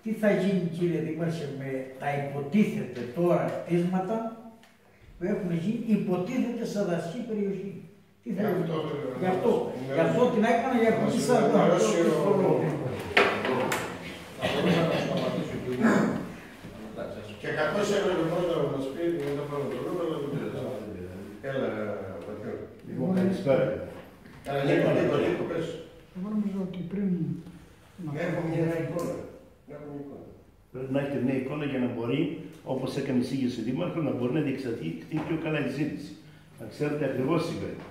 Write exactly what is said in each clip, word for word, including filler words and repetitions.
Τι θα γίνει, κύριε Δήμαρχε, με τα υποτίθεται τώρα κτίσματα που έχουν γίνει, υποτίθεται σαν δασική περιοχή? Τι θα γίνει? Γι' αυτό, γι' αυτό την έκανα για αυτή τη και καθώς έπρεπε πρώτα να μας πει, δεν θα πάρω το λόγο, αλλά δεν πειράζει. Έλα, Πατριώτη. Λοιπόν, καλησπέρα. Έλα, Νίκο, Νίκο, Νίκο, πες. Εγώ νομίζω ότι πριν... Έχω μια εικόνα. Πρέπει να έχετε μια εικόνα για να μπορεί, όπως έκανε η εισήγηση ο Δήμαρχος, να μπορεί να διεξαχθεί πιο καλά η συζήτηση. Να ξέρετε ακριβώς τι συμβαίνει.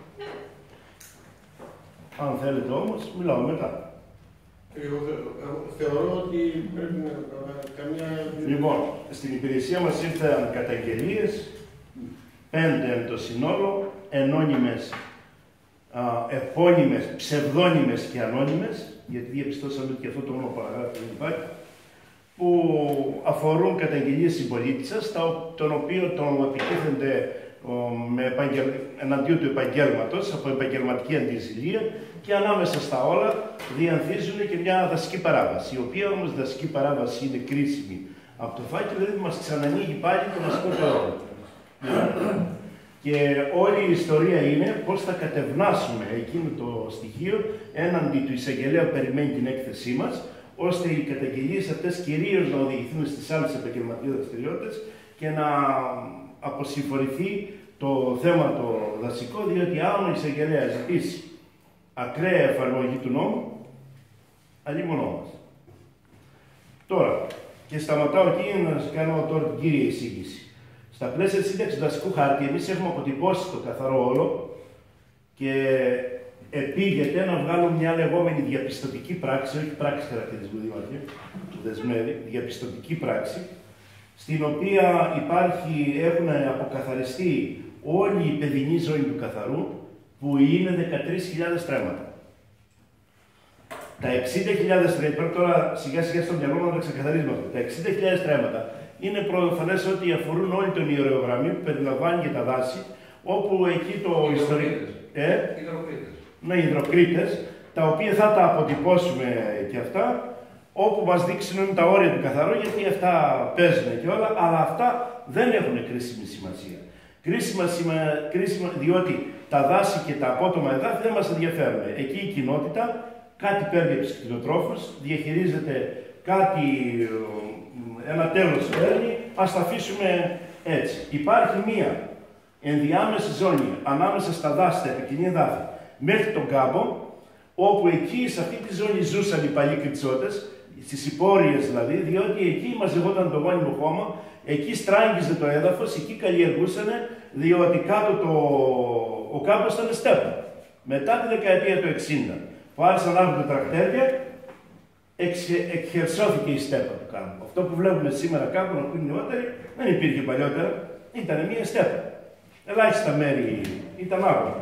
Αν θέλετε όμως, μιλάω μετά. Εγώ θεωρώ ότι πρέπει να καμιά... Λοιπόν, στην υπηρεσία μας ήρθαν καταγγελίες, πέντε εν το συνόλο, ενώνυμες, α, επώνυμες, ψευδόνυμες και ανώνυμες, γιατί διαπιστώσαμε ότι και αυτό το όνομα παραγράφει δεν υπάρχει, που αφορούν καταγγελίες συμπολίτισσας, των οποίων τον επιτίθενται με επαγγελ... εναντίον του επαγγέλματος, από επαγγελματική αντιζηλία, και ανάμεσα στα όλα διανθίζουν και μια δασική παράβαση, η οποία όμως δασική παράβαση είναι κρίσιμη από το φάκελο, δηλαδή μας ξανανοίγει πάλι το δασικό περίοδο. Και όλη η ιστορία είναι πώς θα κατευνάσουμε εκείνο το στοιχείο έναντι του εισαγγελέα που περιμένει την έκθεσή μας, ώστε οι καταγγελίες αυτές κυρίως να οδηγηθούν στις άλλες επαγγελματικές δραστηριότητες και να αποσυμφορηθεί το θέμα το δασικό, διότι αν ο εισαγγελέας ζητήσει ακραία εφαρμογή του νόμου, αλλήμονό μας. Τώρα, και σταματάω εκεί να σας κάνω τώρα την κύρια εισήγηση. Στα πλαίσια της σύνταξης του δασικού χάρτη, εμείς έχουμε αποτυπώσει το καθαρό όλο και επήγεται να βγάλουμε μια λεγόμενη διαπιστωτική πράξη, όχι πράξη χαρακτηρισμού, Δήμαρχε, που δεσμεύει, διαπιστωτική πράξη, στην οποία υπάρχει, έχουν αποκαθαριστεί όλη η παιδινή ζώνη του καθαρού, που είναι δεκατρείς χιλιάδες στρέμματα. Τα εξήντα χιλιάδες στρέμματα, τώρα σιγά σιγά στο μυαλό να τα ξεκαθαρίζουμε αυτό. Τα εξήντα χιλιάδες στρέμματα είναι προφανές ότι αφορούν όλη τον ιερογραμμή που περιλαμβάνει και τα δάση, όπου εκεί το ιστορικό. Ε? Υδροκρίτες. Ναι, υδροκρίτες, τα οποία θα τα αποτυπώσουμε και αυτά, όπου μας δείξουν τα όρια του καθαρού, γιατί αυτά παίζουν και όλα, αλλά αυτά δεν έχουν κρίσιμη σημασία. Κρίσιμα, κρίσιμα, διότι τα δάση και τα απότομα εδάφη δεν μας ενδιαφέρουν. Εκεί η κοινότητα κάτι παίρνει από τους κτηνοτρόφους, διαχειρίζεται κάτι, ένα τέλος παίρνει, ας τα αφήσουμε έτσι. Υπάρχει μία ενδιάμεση ζώνη ανάμεσα στα δάση, τα επικοινή εδάφη, μέχρι τον κάμπο, όπου εκεί σε αυτή τη ζώνη ζούσαν οι παλιοί κρυτσότες, στις υπόρειες δηλαδή, διότι εκεί μαζευόταν το γόνιμο χώμα, εκεί στράγγιζε το έδαφος, εκεί καλλιεργούσαν, διότι κάτω το... ο κάμπος ήταν στέπα. Μετά τη δεκαετία του εξήντα, που άρχισαν να έρχονται τρακτέρια, εκχερσώθηκε η στέπα του κάμπου. Αυτό που βλέπουμε σήμερα κάπου, να πούμε νεότεροι, δεν υπήρχε παλιότερα, ήταν μια στέπα. Ελάχιστα μέρη ήταν άγωνα.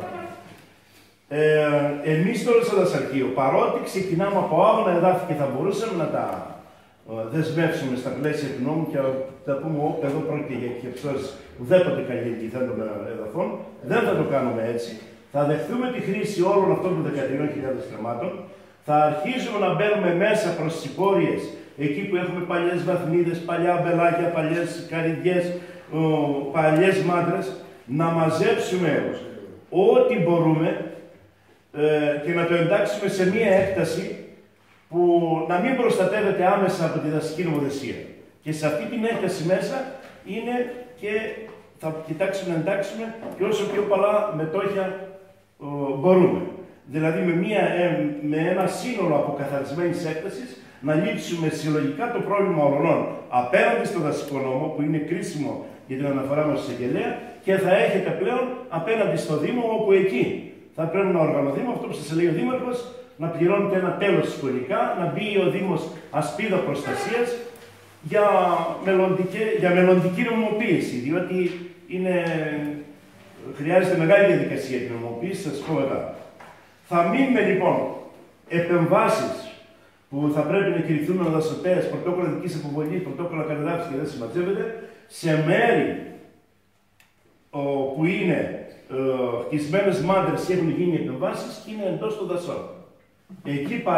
Ε, εμείς τώρα στο δασαρχείο, παρότι ξεκινάμε από άγωνα εδάφη και θα μπορούσαμε να τα δεσμεύσουμε στα πλαίσια του νόμου και θα πούμε ότι εδώ πρόκειται για εκχερσώσεις ουδέποτε καλλιεργηθέντων εδαφών, δεν θα το κάνουμε έτσι. Θα δεχθούμε τη χρήση όλων αυτών των δεκατρείς χιλιάδες στρεμμάτων, θα αρχίσουμε να μπαίνουμε μέσα προς τις υπόρειες, εκεί που έχουμε παλιές βαθμίδες, παλιά μπελάκια, παλιές καρυδιές, παλιές μάντρες, να μαζέψουμε ό,τι μπορούμε ε, και να το εντάξουμε σε μία έκταση που να μην προστατεύεται άμεσα από τη δασική νομοθεσία. Και σε αυτή την έκταση μέσα είναι και θα κοιτάξουμε να εντάξουμε και όσο πιο πολλά μετόχια ε, μπορούμε. Δηλαδή με, μία, ε, με ένα σύνολο αποκαθαρισμένης έκτασης να λύσουμε συλλογικά το πρόβλημα ορνών απέναντι στο δασικό νόμο, που είναι κρίσιμο για την αναφορά μας στη εισαγγελέα, και θα έχετε πλέον απέναντι στο Δήμο, όπου εκεί θα πρέπει να οργανωθεί με αυτό που σας λέει ο Δήμαρχος, να πληρώνετε ένα τέλος σχολικά, να μπει ο Δήμος ασπίδα προστασίας για μελλοντική, για μελλοντική νομιμοποίηση, διότι είναι, χρειάζεται μεγάλη διαδικασία για την νομιμοποίηση, θα σας πω μετά. Θα μείνουμε λοιπόν επεμβάσεις που θα πρέπει να κηρυχθούν αναδασωτές, πρωτόκολλα δικής αποβολής, πρωτόκολλα κατεδάφισης και δεν συμμαζεύεται, σε μέρη ο, που είναι χτισμένες μάντρες και έχουν γίνει επεμβάσεις και είναι εντός των δασών. Εκεί πάλι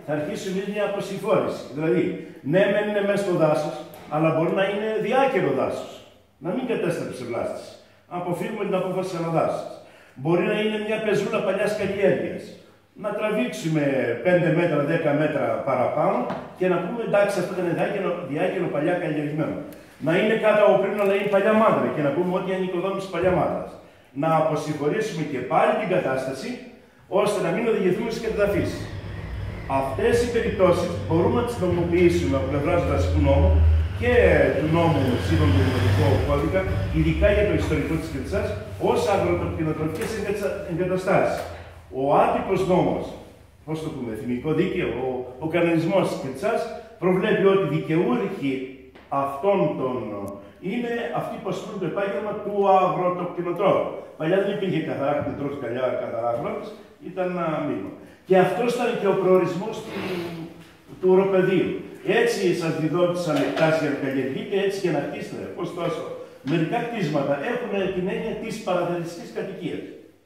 θα αρχίσουμε μια αποσυμφόρηση. Δηλαδή, ναι, μεν είναι μέσα στο δάσος, αλλά μπορεί να είναι διάκαιρο δάσος. Να μην κατέστρεψε βλάστηση. Αποφύγουμε την απόφαση αναδάσης. Μπορεί να είναι μια πεζούλα παλιάς καλλιέργειας. Να τραβήξουμε πέντε μέτρα, δέκα μέτρα παραπάνω και να πούμε εντάξει, αυτό ήταν διάκαιρο, διάκαιρο παλιά καλλιεργημένο. Να είναι κάτω από πριν, αλλά είναι παλιά μάντρα και να πούμε ότι είναι οικοδόμηση παλιά μάντρας. Να αποσυμφορήσουμε και πάλι την κατάσταση, ώστε να μην οδηγηθούμε σε κατεδαφίσεις. Αυτές οι περιπτώσεις μπορούμε να τις νομιμοποιήσουμε από πλευράς του δασικού νόμου και του νόμου σύμφωνα με τον Δημοτικό Κώδικα, ειδικά για το ιστορικό της Κριτσάς, ως αγροτοκτηνοτροφικές εγκαταστάσεις. Ο άτυπος νόμος, πώς το πούμε, εθνικό δίκαιο, ο, ο κανονισμός της Κριτσάς προβλέπει ότι δικαιούχοι αυτών των είναι αυτοί που ασκούν το επάγγελμα του αγροτοκτηνοτρόφου. Παλιά δεν υπήρχε καθαρά κτηνοτρόφος, καλιά καθαρά αγρότης, ήταν ένα μείγμα. Και αυτός ήταν και ο προορισμός του, του οροπεδίου. Έτσι σας διδόντουσαν εκτάσεις για να καλλιεργείτε, έτσι για να χτίσετε. Ωστόσο, μερικά κτίσματα έχουν την έννοια της παραθεριστικής κατοικίας.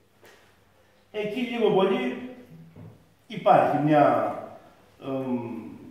Εκεί λίγο πολύ υπάρχει μια, εμ,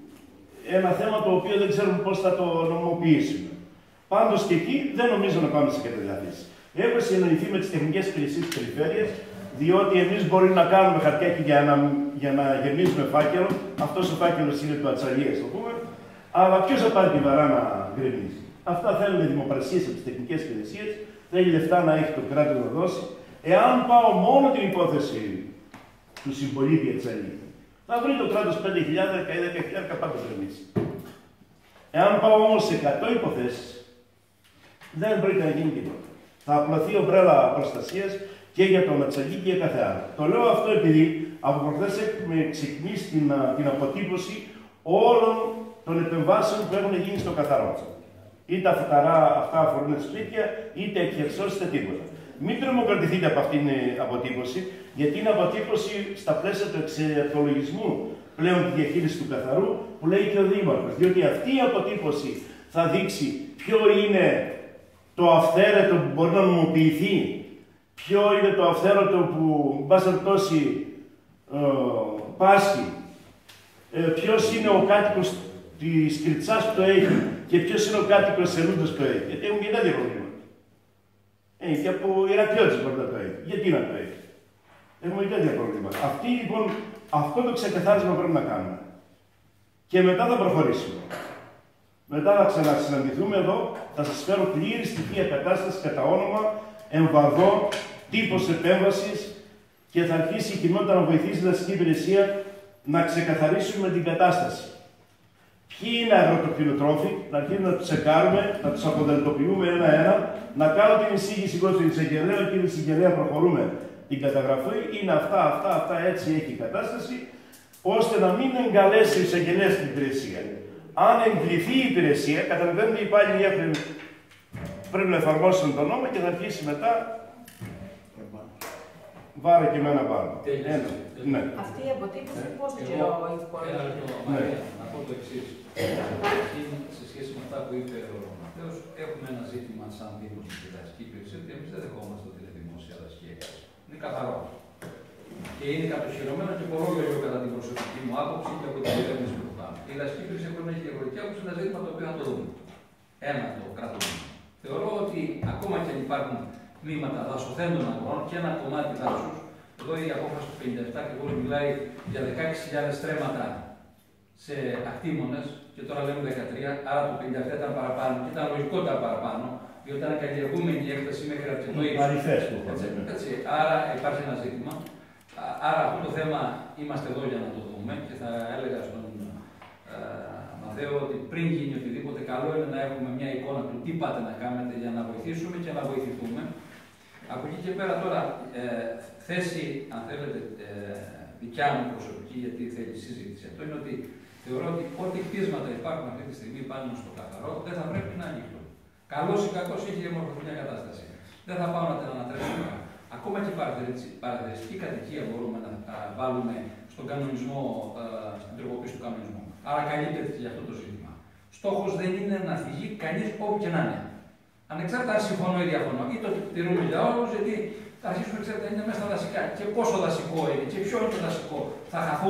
ένα θέμα το οποίο δεν ξέρουμε πώς θα το νομιμοποιήσουμε. Πάντως και εκεί δεν νομίζω να πάμε σε κατεδαφίσεις. Έχω συνεννοηθεί με τις τεχνικές υπηρεσίες της περιφέρειας, διότι εμείς μπορεί να κάνουμε χαρτιάκι για να, για να γεμίσουμε φάκελο. Αυτός ο φάκελος είναι του ατσαλίας, το πούμε. Αλλά ποιος θα πάρει τη βαρά να γκρεμίσει. Αυτά θέλουν δημοπρασίες από τις τεχνικές υπηρεσίες, θέλει λεφτά να έχει το κράτος να δώσει. Εάν πάω μόνο την υπόθεση του συμπολίτη ατσαλή, θα βρει το κράτος πέντε χιλιάδες ή δέκα χιλιάδες πάντα γκρεμίσει. Εάν πάω όμως σε εκατό υποθέσεις, δεν πρόκειται να γίνει τίποτα. Θα απλωθεί ομπρέλα προστασίας και για τον ατσαλή και για κάθε άλλο. Το λέω αυτό επειδή από προχθές έχουμε ξεκινήσει την, την αποτύπωση όλων των επεμβάσεων που έχουν γίνει στο καθαρό. Είτε αυτά, αυτά αφορούν σπίτια, είτε εκχερσώσεις, είτε τίποτα. Μην τρομοκρατηθείτε από αυτήν την αποτύπωση, γιατί είναι αποτύπωση στα πλαίσια του εξαιρετολογισμού πλέον τη διαχείριση του καθαρού που λέει και ο Δήμαρχος. Διότι αυτή η αποτύπωση θα δείξει ποιο είναι το αυθαίρετο που μπορεί να νομιμοποιηθεί, ποιο είναι το αυθαίρετο που, εν πάση περιπτώσει, ε, πάσχει, ε, ποιος είναι ο κάτοικος της Κριτσάς που το έχει και ποιος είναι ο κάτοικος της Σελούντας που το έχει. Γιατί έχουν και τέτοια προβλήματα. Ε, και από Ηρακλειώτης μπορεί να το έχει. Γιατί να το έχει. Έχουμε και τέτοια προβλήματα. Αυτή, λοιπόν, αυτό το ξεκαθάρισμα πρέπει να κάνουμε. Και μετά θα προχωρήσουμε. Μετά θα ξανασυναντηθούμε εδώ, θα σας φέρω πλήρη στοιχεία κατάσταση κατά όνομα, εμβαδό, τύπος επέμβασης και θα αρχίσει η κοινότητα να βοηθήσει την δασική υπηρεσία να ξεκαθαρίσουμε την κατάσταση. Ποιοι είναι αγροτοκτηνοτρόφοι, να αρχίσουμε να τους τσεκάρουμε, να τους αποδελτοποιούμε ένα-ένα, να κάνω την εισήγηση εγώ στην εισαγγελέα και η εισαγγελέα προχωρούμε την καταγραφή. Είναι αυτά, αυτά, αυτά, έτσι έχει η κατάσταση, ώστε να μην εγκαλέσει η εισαγγελέα στην υπηρεσία. Αν εγκληθεί η υπηρεσία, καταλαβαίνετε οι υπάλληλοι έχουν, πρέπει να εφαρμόσουν τον νόμο και θα αρχίσει μετά. Βάρε και εμένα πάνω. Ναι. Αυτή η αποτύπωση πόσο καιρό έχει πάρει. Να πω το εξής. Σε σχέση με αυτά που είπε ο Ματέος, έχουμε ένα ζήτημα σαν Δήμος με τη δασική υπηρεσία ότι εμείς δεν δεχόμαστε ότι είναι δημόσια δασική έκταση. Είναι καθαρό. Και είναι κατοχυρωμένο και πολλό λόγιο κατά την προσωπική μου άποψη και από την κυβέρνηση που πάμε. Η δασική υπηρεσία μπορεί να έχει διαφορετική άποψη, είναι ένα ζήτημα το οποίο να το δούμε. Ένα το κρατούμε. Θεωρώ ότι ακόμα και αν υπάρχουν τμήματα δασοθέντων αγρών και ένα κομμάτι δάσους, εδώ η απόφαση του πενήντα επτά και εγώ μιλάει για δεκαέξι χιλιάδες στρέμματα σε ακτήμονες και τώρα λέμε δεκατρία, άρα το πενήντα επτά ήταν παραπάνω και ήταν λογικό ήταν παραπάνω, διότι ήταν καλλιεργούμενη η έκταση μέχρι αρκετό ύψος. Άρα υπάρχει ένα ζήτημα. Άρα αυτό το θέμα είμαστε εδώ για να το δούμε και θα έλεγα στον ε, Μαθαίο ότι πριν γίνει οτιδήποτε, καλό είναι να έχουμε μια εικόνα του τι πάτε να κάνετε για να βοηθήσουμε και να βοηθηθούμε. Από εκεί και πέρα τώρα, ε, θέση, αν θέλετε, ε, δικιά μου προσωπική, γιατί θέλει συζήτηση, αυτό είναι ότι θεωρώ ότι ό,τι κτίσματα υπάρχουν αυτή τη στιγμή πάνω στο καθαρό δεν θα πρέπει να ανοιχτούν. Καλώς ή κακώς έχει διαμορφωθεί μια κατάσταση. Δεν θα πάω να την ανατρέψουμε. Ακόμα και παραδεστική κατοικία μπορούμε να α, βάλουμε στον κανονισμό, α, στην τροποποίηση του κανονισμού. Άρα καλύπτεται και για αυτό το ζήτημα. Στόχος δεν είναι να θυγεί κανείς όπου και να είναι. Ανεξάρτητα αν συμφωνώ ή διαφωνώ, ή το τηρούμε για όλους, γιατί θα αρχίσουμε ξέρετε, είναι μέσα στα δασικά. Και πόσο δασικό είναι, και ποιο είναι το δασικό. Θα χαθούμε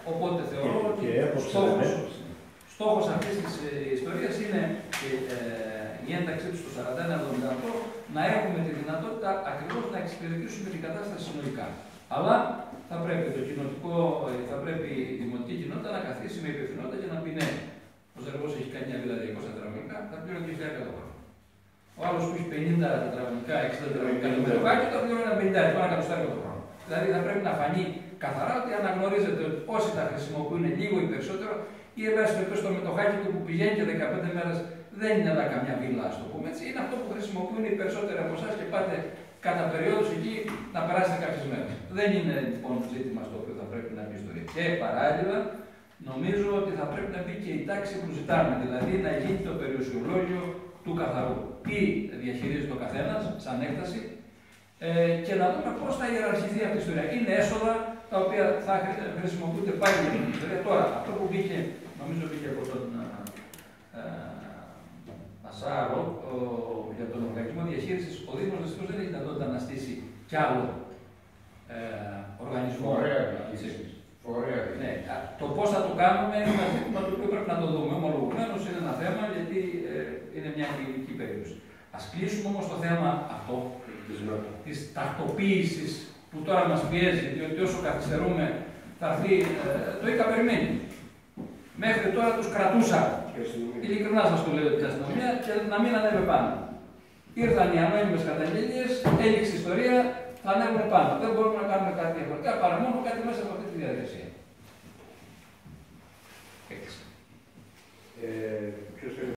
Οπότε θεωρώ Και- ότι και έποψε στόχος, δεν έπαψε. στόχος αυτής της ε, ιστορίας είναι ε, η ένταξή του στο σαράντα ένα εβδομήντα οκτώ, να έχουμε τη δυνατότητα ακριβώς να εξυπηρετήσουμε την κατάσταση συνολικά. Αλλά θα πρέπει, το κοινοτικό, ε, θα πρέπει η δημοτική κοινότητα να καθίσει με υπευθυνότητα και να πει ναι. Ο Ζεργός έχει κάνει μια βίλα διακόσια τετραγωνικά, θα πληρώνει δύο χιλιάδες το χρόνο. Ο άλλος που έχει πενήντα τετραγωνικά, εξήντα τετραγωνικά το μεροκάκι, θα πληρώνει ένα πενήντα, ένα εκατοστάρικο το χρόνο. Δηλαδή θα πρέπει να φανεί καθαρά ότι αναγνωρίζεται ότι όσοι τα χρησιμοποιούν λίγο ή περισσότερο, ή ευαίσθητο στο μετοχάκι του που πηγαίνει και δεκαπέντε μέρες δεν είναι εδώ καμιά βίλα, α το πούμε έτσι. Είναι αυτό που χρησιμοποιούν οι περισσότεροι από εσά και πάτε κατά περίοδους εκεί να περάσετε κάποιες μέρες. Δεν είναι λοιπόν ζήτημα στο οποίο θα πρέπει να μπει η ιστορία. Και παράλληλα, νομίζω ότι θα πρέπει να μπει και η τάξη που ζητάμε, δηλαδή να γίνει το περιουσιολόγιο του καθαρού. Τι διαχειρίζεται ο καθένας σαν έκταση ε, και να δούμε πώς θα ιεραρχηθεί αυτή η ιστορία. Είναι έσοδα τα οποία θα χρησιμοποιούνται πάλι για την ιστορία. Τώρα, αυτό που μπήκε, νομίζω μπήκε από τον ε, Ασάρο για τον οργανισμό διαχείρισης, ο Δήμος δυστυχώς δεν έχει δυνατότητα να στήσει κι άλλο ε, οργανισμό. Ωραία, Ωραία. Ναι, το πώς θα το κάνουμε είναι ένα ζήτημα το οποίο πρέπει να το δούμε. Ομολογουμένως είναι ένα θέμα γιατί ε, είναι μια κλινική περίπτωση. Ας κλείσουμε όμως το θέμα αυτό της τακτοποίησης που τώρα μας πιέζει, διότι όσο καθυστερούμε θα έρθει, ε, το είχα περιμένει. Μέχρι τώρα τους κρατούσα. Ειλικρινά σας το λέω την αστυνομία και να μην ανέβει πάνω. Ήρθαν οι ανώνυμες καταγγελίες, έληξε η ιστορία, θα ανέβουν πάνω. Δεν μπορούμε να κάνουμε κάτι διαφορετικά παρά μόνο κάτι μέσα από αυτή τη διαδικασία. Έκλεισε. Ε, ποιος θέλει